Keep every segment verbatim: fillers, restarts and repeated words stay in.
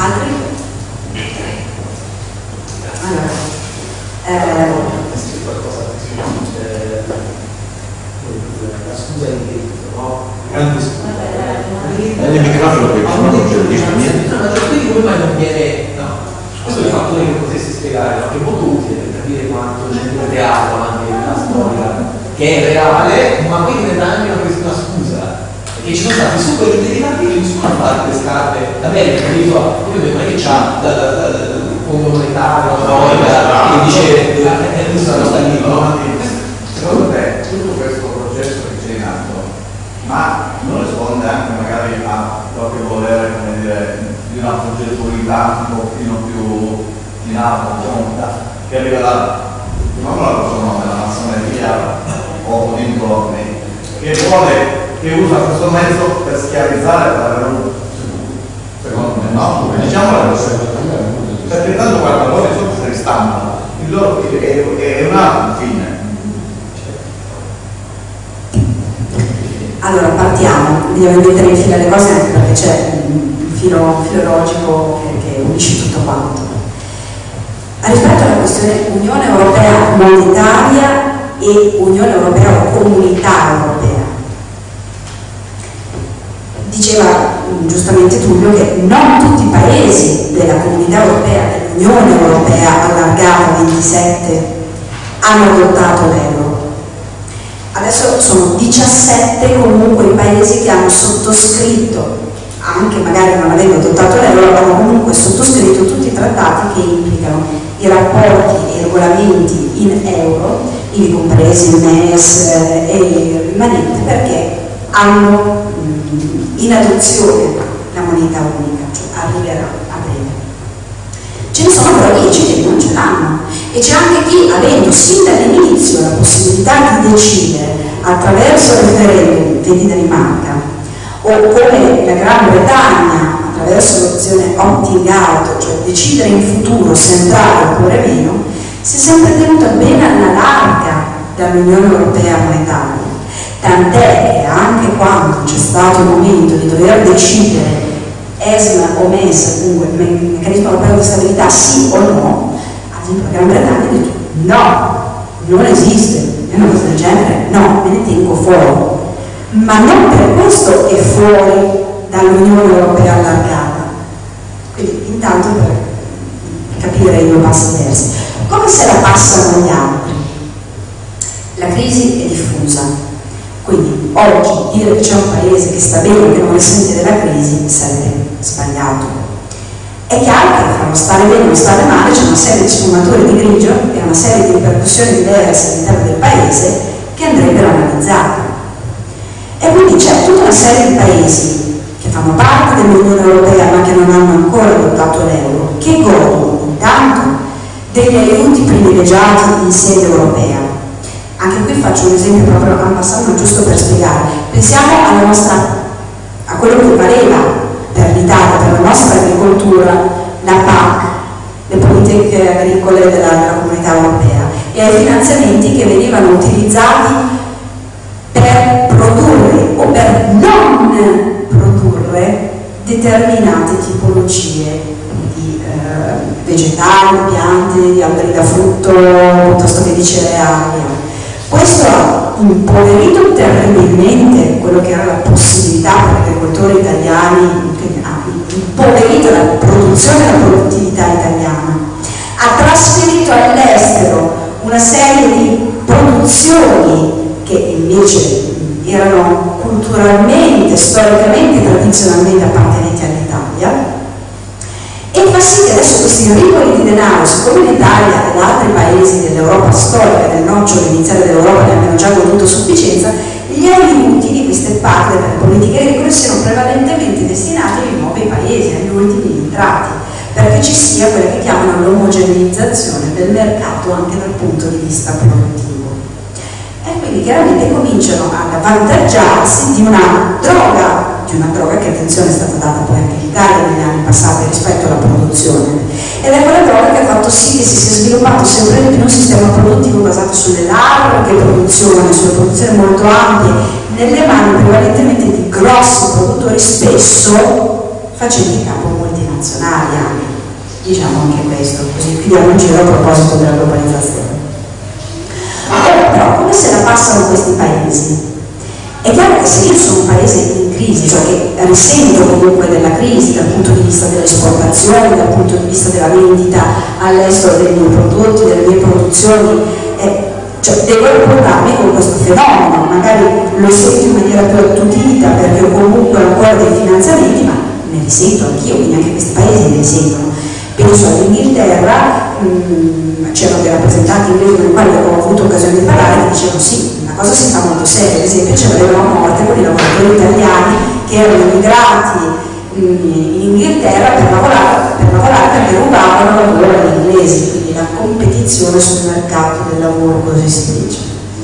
Altri? Allora, eh, la scusa di diritto, no? Grande scusa. Nel microfono che non c'è niente. Ma quindi come mai non viene, no? Questo è il fatto che potessi spiegare, no? Che è molto utile per capire quanto nel teatro, anche nella storia, che è reale, ma poi diventa anche una, una scusa. Perché ci sono stati super intelligenti che nessuno ha fatto le scarpe. L'America, capito? Io vedo che c'ha il fondo monetario, no? Che dice che questo è lo stabilito. Secondo te tutto questo processo che c'è in atto, ma non risponde anche magari a proprio volere, come dire, di una progettualità un pochino più in alto, pronta, che arriva da, non la persona della massoneria o dintorni, che vuole, che usa questo mezzo per schiavizzare la realtà. Secondo me no, diciamo la cosa, perché tanto guarda, loro sotto se ne stampano, il loro è, è un altro fine. allora partiamo, dobbiamo mettere in fila le cose anche perché c'è un filo, filo logico che, che unisce tutto quanto. Rispetto alla questione Unione Europea monetaria e Unione Europea o Comunità Europea, diceva giustamente Tullio che non tutti i paesi della Comunità Europea, dell'Unione Europea allargata a ventisette, hanno adottato l'euro. Adesso sono diciassette comunque i paesi che hanno sottoscritto, anche magari non avendo adottato l'euro, hanno comunque sottoscritto tutti i trattati che implicano i rapporti e i regolamenti in euro, ivi compresi il M E S eh, e il rimanente, perché hanno mh, in adozione la moneta unica, cioè arriverà a breve. Ce ne sono però dieci che non ce l'hanno, e c'è anche chi, avendo sin dall'inizio la possibilità di decidere attraverso il referendum, vedi Danimarca, o come la Gran Bretagna attraverso l'opzione opting out, cioè decidere in futuro se entrare oppure meno, si è sempre tenuta bene alla larga dall'Unione Europea monetaria, tant'è che anche quando c'è stato il momento di dover decidere E S M o M E S, comunque il meccanismo europeo di stabilità, sì o no, ad esempio la Gran Bretagna ha detto no, non esiste, è una cosa del genere, no, me ne tengo fuori. Ma non per questo è fuori dall'Unione Europea allargata. Quindi intanto per capire i due passi diversi. Come se la passano gli altri? La crisi è diffusa, quindi oggi dire che c'è un paese che sta bene, che non risente della crisi, sarebbe sbagliato. È chiaro che fra lo stare bene e lo stare male c'è una serie di sfumature di grigio e una serie di ripercussioni diverse all'interno del paese che andrebbero analizzate. E quindi c'è tutta una serie di paesi che fanno parte dell'Unione Europea ma che non hanno ancora adottato l'euro, che godono intanto degli aiuti privilegiati in sede europea. Anche qui faccio un esempio proprio a passaggio giusto per spiegare. Pensiamo alla nostra, a quello che valeva per l'Italia, per la nostra agricoltura, la P A C, le politiche agricole della, della Comunità Europea, e ai finanziamenti che venivano utilizzati per produrre o per non produrre determinate tipologie di eh, vegetali, piante, di alberi da frutto, piuttosto che di cereali. Questo ha impoverito terribilmente quello che era la possibilità per gli agricoltori italiani, ha impoverito la produzione e la produttività italiana, ha trasferito all'estero una serie di produzioni che invece erano culturalmente, storicamente, tradizionalmente appartenenti all'Italia, e fa sì che adesso questi ricoli di denaro, siccome l'Italia ed altri paesi dell'Europa storica, del nocciolo iniziale dell'Europa, ne abbiano già goduto a sufficienza, gli aiuti di queste parti delle politiche agricole siano prevalentemente destinati ai nuovi paesi, agli ultimi entrati, perché ci sia quella che chiamano l'omogeneizzazione del mercato anche dal punto di vista produttivo. E quindi chiaramente cominciano ad avvantaggiarsi di una droga, di una droga che, attenzione, è stata data poi anche in Italia negli anni passati rispetto alla produzione, ed è quella droga che ha fatto sì che si sia sviluppato sempre di più un sistema produttivo basato sulle larghe produzioni, sulle produzioni molto ampie, nelle mani prevalentemente di grossi produttori, spesso facenti capo multinazionali. multinazionali anche, diciamo anche questo, così chiudiamo un giro a proposito della globalizzazione. Allora, però come se la passano questi paesi? È chiaro che se io sono un paese in crisi, cioè che risento comunque della crisi dal punto di vista delle esportazioni, dal punto di vista della vendita all'estero dei miei prodotti, delle mie produzioni, eh, cioè devo rapportarmi con questo fenomeno, magari lo sento in maniera più attutita perché ho comunque ancora dei finanziamenti, ma ne risento anch'io, quindi anche questi paesi ne risentono. Penso all'Inghilterra, c'erano dei rappresentanti inglesi con i quali ho avuto occasione di parlare che dicevano sì, una cosa si fa molto seria, ad esempio c'erano a morte con i lavoratori italiani che erano immigrati in Inghilterra per lavorare, per lavorare perché rubavano lavoro agli inglesi, quindi la competizione sul mercato del lavoro, così si dice.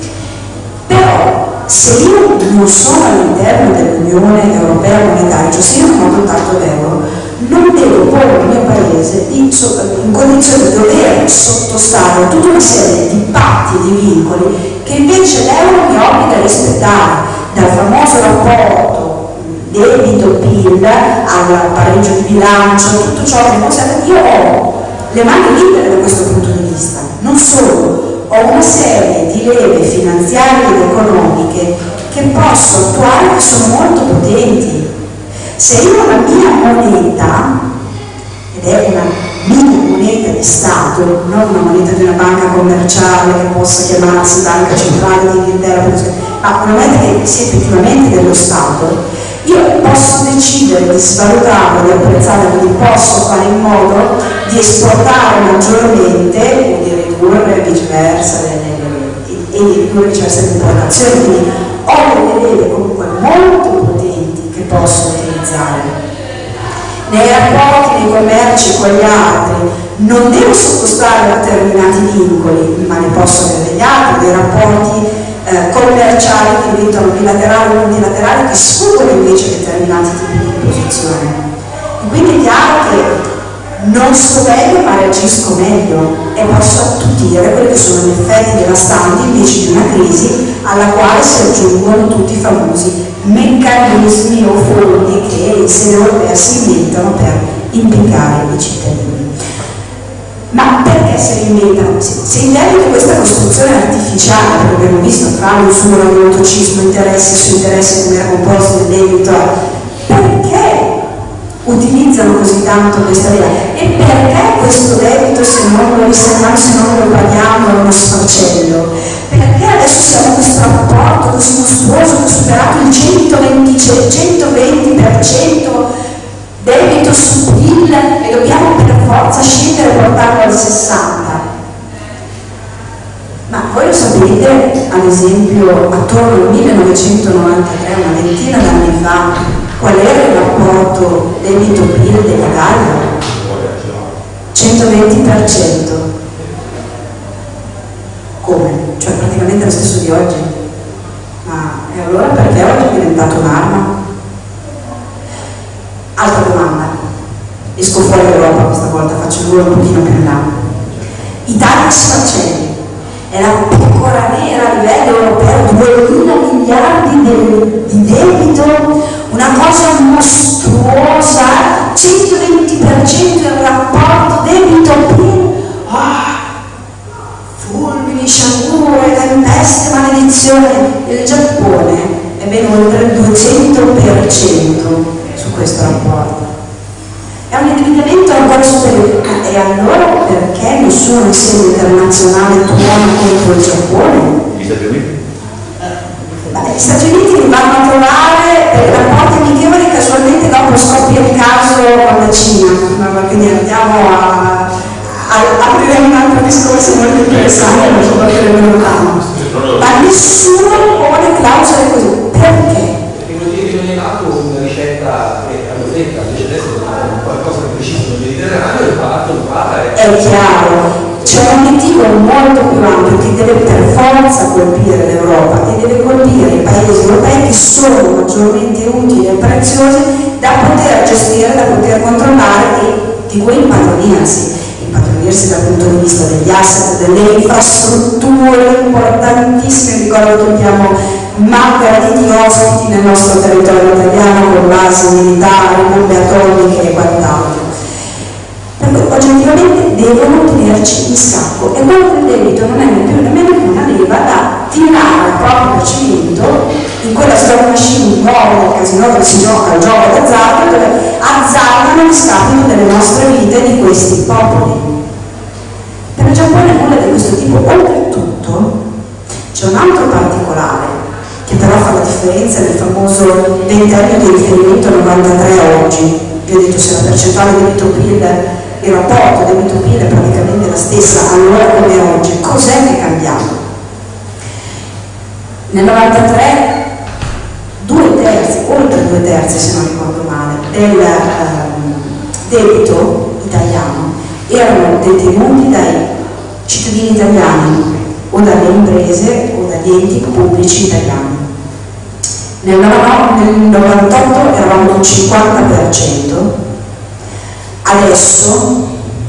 Però se io non sono all'interno dell'Unione Europea monetaria, cioè se io non ho adottato l'euro, non devo porre il mio paese in, in condizione di dover sottostare a tutta una serie di patti e di vincoli che invece l'euro mi obbliga a rispettare, dal famoso rapporto debito-P I L al pareggio di bilancio, tutto ciò che non serve. Io ho le mani libere da questo punto di vista, non solo, ho una serie di leve finanziarie ed economiche che posso attuare che sono molto potenti. Se io ho la mia moneta, ed è una mia moneta di Stato, non una moneta di una banca commerciale che possa chiamarsi Banca Centrale d'Inghilterra, ma una moneta che sia effettivamente dello Stato, io posso decidere di svalutarla, di apprezzarla, quindi posso fare in modo di esportare maggiormente o di ridurre viceversa e di ridurre viceversa l'importazione, quindi ho delle leve comunque molto potenti che posso utilizzare. Nei rapporti, nei commerci con gli altri non devo sottostare a determinati vincoli, ma ne posso avere degli altri, dei rapporti eh, commerciali che diventano bilaterali o multilaterali che sfuggono invece a determinati tipi di posizione. E quindi è chiaro che non sto meglio ma reagisco meglio e posso attutire quelli che sono gli effetti devastanti invece di una crisi alla quale si aggiungono tutti i famosi meccanismi o fondi che in sede europea si inventano per impiegare i cittadini. Ma perché se li inventano? Se inventano questa costruzione artificiale, perché abbiamo visto tra l'usura, l'autocismo, interessi su interessi come era composto del debito, perché utilizzano così tanto questa idea? E perché questo debito, se non lo riserviamo, se non lo paghiamo, è uno sfarcello? Perché adesso siamo in questo rapporto così mostruoso che ha superato il centoventi per cento debito su P I L e dobbiamo per forza scendere e portarlo al sessanta per cento? Ma voi lo sapete, ad esempio, attorno al millenovecentonovantatré, una ventina d'anni fa, qual era il rapporto debito-P I L dell'Italia? centoventi per cento. Come? Cioè praticamente lo stesso di oggi. Ma e allora perché oggi è diventato un'arma? Altra domanda. Esco fuori dall'Europa questa volta, faccio il volo un pochino più in là. Italia sfaccelli. È la pecora nera a livello europeo, duemila miliardi di, di debito, una cosa mostruosa, centoventi per cento del rapporto debito-P I L. Oh, fulmini, sciagure, tempeste, maledizione. Il Giappone è ben oltre il duecento per cento su questo rapporto. È un indebitamento ancora superiore. E allora perché nessuno in sede internazionale tuona contro il Giappone? Gli Stati Uniti? Beh, gli Stati Uniti li vanno a trovare per i rapporti amichevoli, casualmente dopo scoppia il caso con la Cina. Quindi andiamo a, a aprire un altro discorso molto interessante, non so perché ne lontano. Ma nessuno pone clausole così. Perché? Perché vuol dire che non è nato una ricetta che è rosetta, invece adesso qualcosa di preciso nel Mediterraneo e fatto lo fa. È chiaro, c'è un obiettivo molto più ampio che deve per forza colpire l'Europa e deve colpire i paesi europei che sono maggiormente utili e preziosi da poter gestire, da poter controllare e di cui impadronirsi. Impadronirsi dal punto di vista degli asset, delle infrastrutture importantissime. Ricordo che abbiamo mappati di ospiti nel nostro territorio italiano con basi militari, bombe atomiche e quant'altro. metterci in scacco, e quello del debito non è né più nemmeno più una leva da tirare proprio per cemento in quella slot machine nuova del casino dove si gioca il gioco d'azzardo, dove azzardano il scapito delle nostre vite di questi popoli. Per il Giappone nulla di questo tipo. Oltretutto c'è un altro particolare che però fa la differenza nel famoso ventennio di riferimento novantatré a oggi. Vi ho detto, se la percentuale debito-P I L, il rapporto debito-P I L è praticamente la stessa allora come oggi, cos'è che è cambiato? Nel novantatré due terzi, oltre due terzi se non ricordo male, del ehm, debito italiano erano detenuti dai cittadini italiani o dalle imprese o dagli enti pubblici italiani. Nel novantotto eravamo al cinquanta per cento, adesso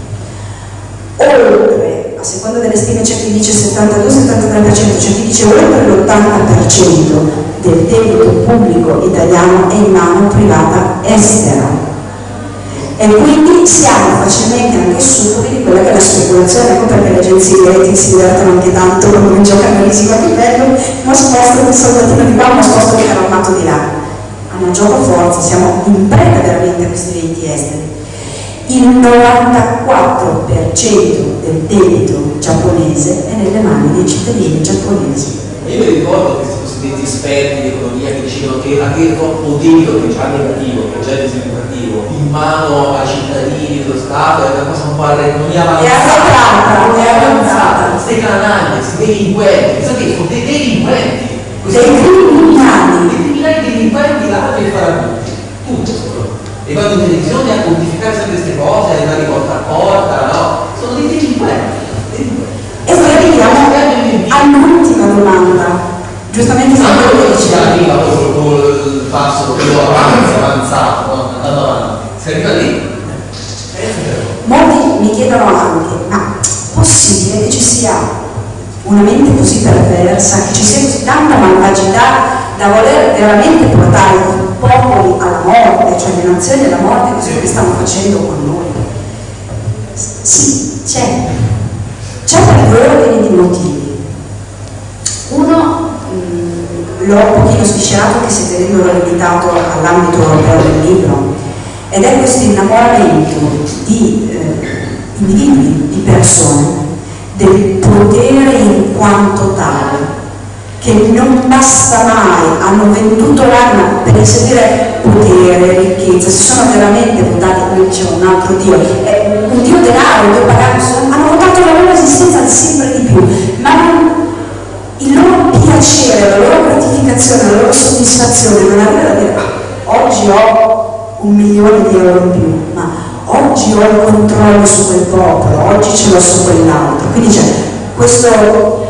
oltre, a seconda delle stime c'è chi dice settantadue settantatré per cento, c'è chi dice oltre l'ottanta per cento del debito pubblico italiano è in mano privata estera. E quindi siamo facilmente anche succubi di quella che è la speculazione. Ecco perché le agenzie di rating si divertono anche tanto quando giocano a risico a livello, ma sposto il soldatino di qua, ma sposto il carro armato di là. Hanno gioco forza, siamo in preda veramente a questi eventi esteri. Il novantaquattro per cento del debito giapponese è nelle mani dei cittadini giapponesi. Io mi ricordo questi cosiddetti esperti di economia che dicevano che avere troppo debito, che è già negativo, che è già disequilibrativo, in mano ai cittadini dello Stato è una cosa un po' non è avanzata, non è avanzata, queste canaglie, questi delinquenti, pensate sono dei delinquenti, dei criminali, dei criminali delinquenti là per fare tutti, tutto solo. E vanno in televisione a quantificare sempre queste cose, a andare porta a porta, no? Sono dei delinquenti. E poi arriviamo all'ultima domanda. Giustamente non sempre quello lo che ci diceva. arriva col passo quello avanti, avanzato, no? Andando avanti. Si arriva lì? Molti mi chiedono anche, ma possibile che ci sia una mente così perversa, che ci sia così tanta malvagità da voler veramente portare i popoli alla morte, cioè le nazioni alla morte, così come stanno facendo con noi? Sì, c'è. C'è per due ordini di motivi. Uno, mh, l'ho un pochino sviscerato che siete rendendo limitato all'ambito europeo del libro, ed è questo innamoramento di eh, individui, di persone, del potere in quanto tale, che non basta mai, hanno venduto l'anima per inseguire potere, ricchezza, si sono veramente votati, come diceva un altro Dio, eh, un Dio denaro, un Dio pagato, hanno votato la loro esistenza sempre di più, ma non, il loro piacere, la loro gratificazione, la loro soddisfazione non arriva da dire ah, oggi ho un milione di euro in più, ma oggi ho il controllo su quel popolo, oggi ce l'ho su quell'altro. Quindi c'è questo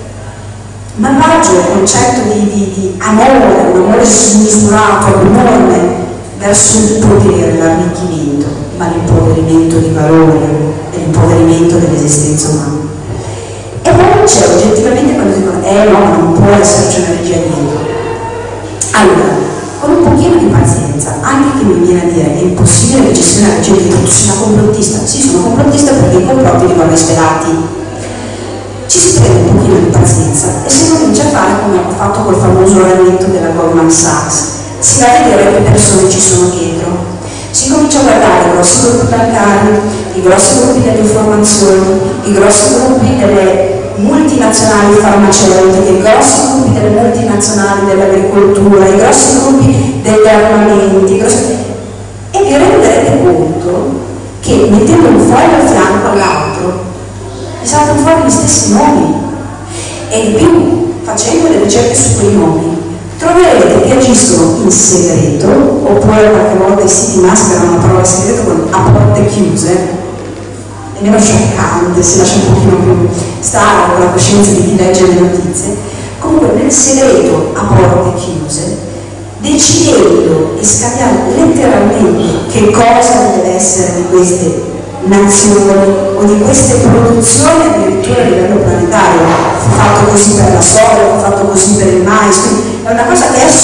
malvagio concetto di, di, di amore, un amore smisurato, enorme verso il potere, l'arricchimento, ma l'impoverimento di valore e l'impoverimento dell'esistenza umana. E poi c'è oggettivamente quando dicono eh no, non può esserci una regia dietro. Allora, con un pochino di pazienza, anche chi mi viene a dire è impossibile che ci sia una regia dietro, tu sei una complottista. Sì, sono complottista perché i complotti li vanno svelati. Ci si prende un pochino di pazienza e si comincia a fare come ho fatto col famoso ragnetto della Goldman Sachs. Si va a vedere che persone ci sono dietro. Si comincia a guardare i grossi gruppi bancari, i grossi gruppi delle informazioni, i grossi gruppi delle multinazionali farmaceutiche, i grossi gruppi delle multinazionali dell'agricoltura, i grossi gruppi degli armamenti, i grossi... e vi renderete conto che mettendo un foglio a fianco all'altro vi saltano fuori gli stessi nomi, e in più facendo le ricerche su quei nomi troverete che agiscono in segreto, oppure qualche volta i siti mascherano la parola segreto con a porte chiuse, è meno scioccante, si lascia un pochino più stare con la coscienza di chi legge le notizie. Comunque nel segreto a porte chiuse, decidendo e scambiando letteralmente che cosa deve essere di queste nazioni o di queste produzioni addirittura a livello planetario, fu fatto così per la soia, fu fatto così per il mais, quindi è una cosa che è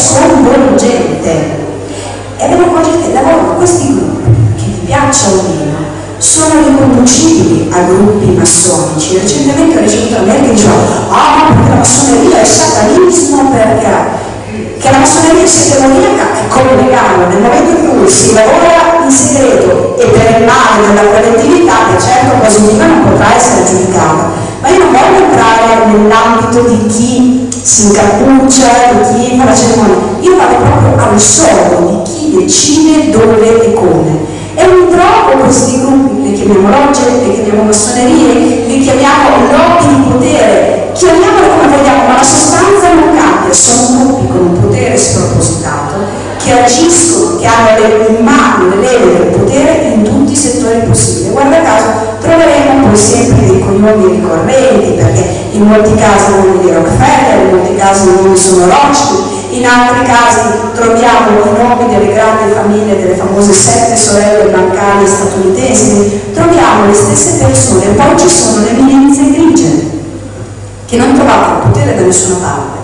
sconvolgente. E ve ne accorgete, lavorano questi gruppi, che vi piacciono o meno, sono sono riconducibili a gruppi massonici. Recentemente ho ricevuto una mail che diceva ah no, perché la massoneria è satanismo, perché che la massoneria è demoniaca è collegata nel momento in cui si lavora in segreto e per il male della collettività, che certo positiva non potrà essere giudicata. Ma io non voglio entrare nell'ambito di chi si incappuccia, di chi fa la cerimonia, io vado proprio al soldo di chi decide dove e come. E purtroppo questi gruppi, li chiamiamo logge, li chiamiamo massonerie, li chiamiamo lobby di potere, chiamiamolo come vogliamo, ma la sostanza non cambia, sono gruppi con un potere spropositato che agiscono, che hanno le mani, le leve del potere in tutti i settori possibili. Guarda caso troveremo poi sempre dei cognomi ricorrenti, perché in molti casi nomi di Rockefeller, in molti casi nomi sono Rothschild, in altri casi troviamo i nomi delle grandi famiglie, delle famose sette sorelle bancali statunitensi, troviamo le stesse persone, poi ci sono le eminenze grigie che non trovate il potere da nessuna parte,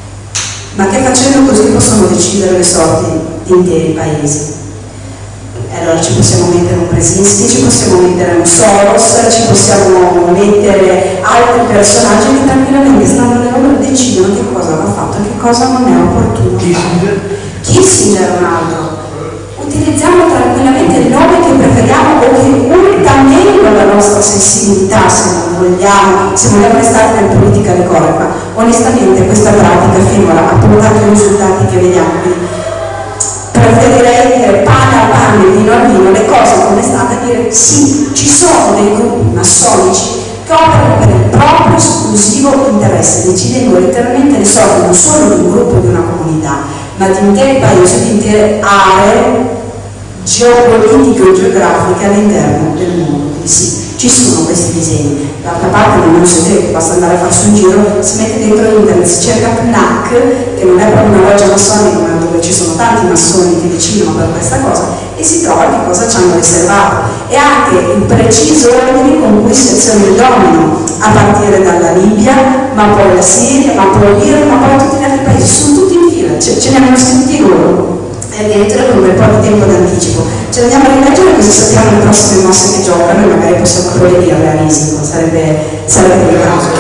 ma che facendo così possono decidere le sorti di interi paesi. E allora ci possiamo mettere un Brzezinski, ci possiamo mettere un Soros, ci possiamo mettere altri personaggi che tranquillamente stanno nel loro e decidono che cosa va fatto e che cosa non è opportuno fare. Kissinger è un altro. Utilizziamo tranquillamente il nome che preferiamo o che urta meno la nostra sensibilità, se non vogliamo, se vogliamo restare nel politically correct, ma onestamente questa pratica finora ha portato i risultati che vediamo. Quindi preferirei dire pane a pane, vino a vino, le cose come stanno, e dire sì, ci sono dei gruppi massonici che operano per il proprio esclusivo interesse, decidendo letteralmente le sorti non solo di un gruppo, di una comunità, ma di interi paesi, di intere aree geopolitiche o geografiche all'interno del mondo. Quindi sì, ci sono questi disegni. D'altra parte non è un segreto, basta andare a farsi un giro, si mette dentro internet, si cerca P N A C, che non è proprio una loggia massonica, ma dove ci sono tanti massoni che decidono per questa cosa, e si trova che cosa ci hanno riservato. E anche il preciso ordine con cui si aziona il domino, a partire dalla Libia, ma poi la Siria, ma poi l'Iran, ma poi tutti gli altri paesi, sono tutti in fila, ce, ce ne hanno sentiti loro. E dentro con un po' di tempo d'anticipo. Ce ne andiamo a rileggere così sappiamo le prossime mosse che giocano e magari possiamo pure dirle a risico, sarebbe sarebbe il caso.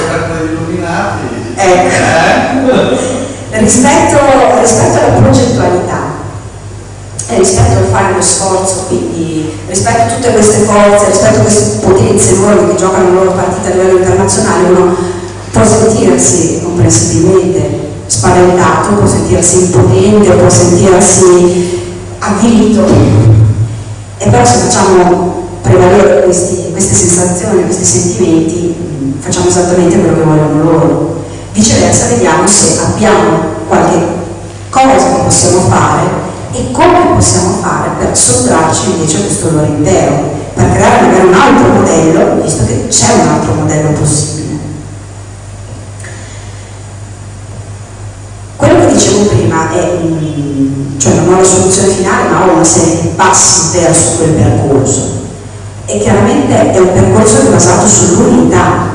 Ecco. rispetto, rispetto alla progettualità e rispetto al fare lo sforzo, quindi rispetto a tutte queste forze, rispetto a queste potenze enormi che giocano le loro partite a livello internazionale, uno può sentirsi comprensibilmente spaventato, può sentirsi impotente, può sentirsi avvilito, e però se facciamo prevalere questi, queste sensazioni, questi sentimenti, facciamo esattamente quello che vogliono loro. Viceversa vediamo se abbiamo qualche cosa che possiamo fare e come possiamo fare per sottrarci invece a questo loro impero, per creare magari un altro modello, visto che c'è un altro modello possibile. Quello che dicevo prima è, cioè non ho la soluzione finale, ma ho una serie di passi verso quel percorso, e chiaramente è un percorso basato sull'unità,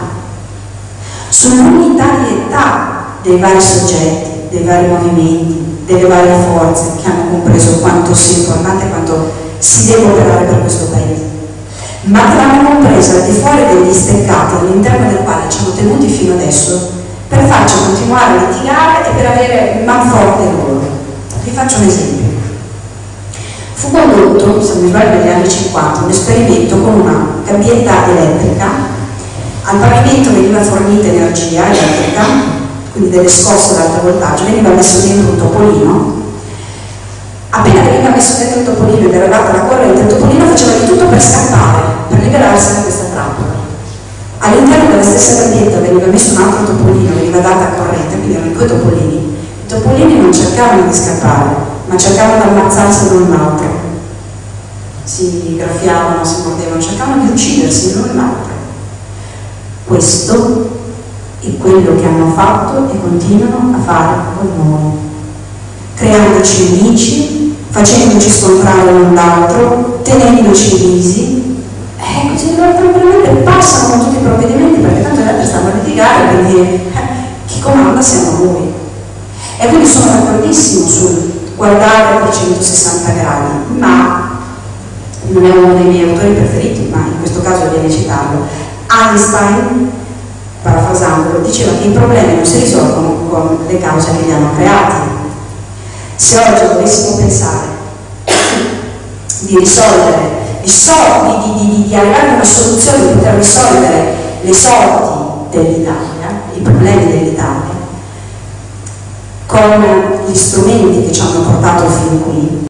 sull'unitarietà dei vari soggetti, dei vari movimenti, delle varie forze che hanno compreso quanto sia importante, quanto si deve operare per questo paese, ma che l'hanno compresa al di fuori degli steccati all'interno del quale ci hanno tenuti fino adesso, per farci continuare a litigare e per avere manforte loro. Vi faccio un esempio. Fu condotto, se non mi sbaglio, negli anni cinquanta, un esperimento con una gabbietta elettrica. Al pavimento veniva fornita energia elettrica, quindi delle scosse ad alto voltaggio, veniva messo dentro un topolino. Appena veniva messo dentro il topolino ed era data la corrente, il topolino faceva di tutto per scappare, per liberarsi da questa trappola. All'interno della stessa gabbietta veniva messo un altro topolino, veniva data corrente, quindi erano due topolini. I topolini non cercavano di scappare, ma cercavano di ammazzarsi l'un l'altro. Si graffiavano, si mordevano, cercavano di uccidersi l'un l'altro. Questo è quello che hanno fatto e continuano a fare con noi, creandoci nemici, facendoci scontrare l'un l'altro, tenendoci divisi. Eh, così loro tranquillamente passano con tutti i provvedimenti, perché tanto gli altri stanno a litigare per dire eh, chi comanda siamo noi. E quindi sono d'accordissimo sul guardare a trecentosessanta gradi, ma non è uno dei miei autori preferiti, ma in questo caso viene citarlo. Einstein, parafrasandolo, diceva che i problemi non si risolvono con le cause che li hanno creati. Se oggi dovessimo pensare di risolvere, di, so, di, di, di, di arrivare a una soluzione, di poter risolvere le sorti dell'Italia, i problemi dell'Italia, con gli strumenti che ci hanno portato fin qui,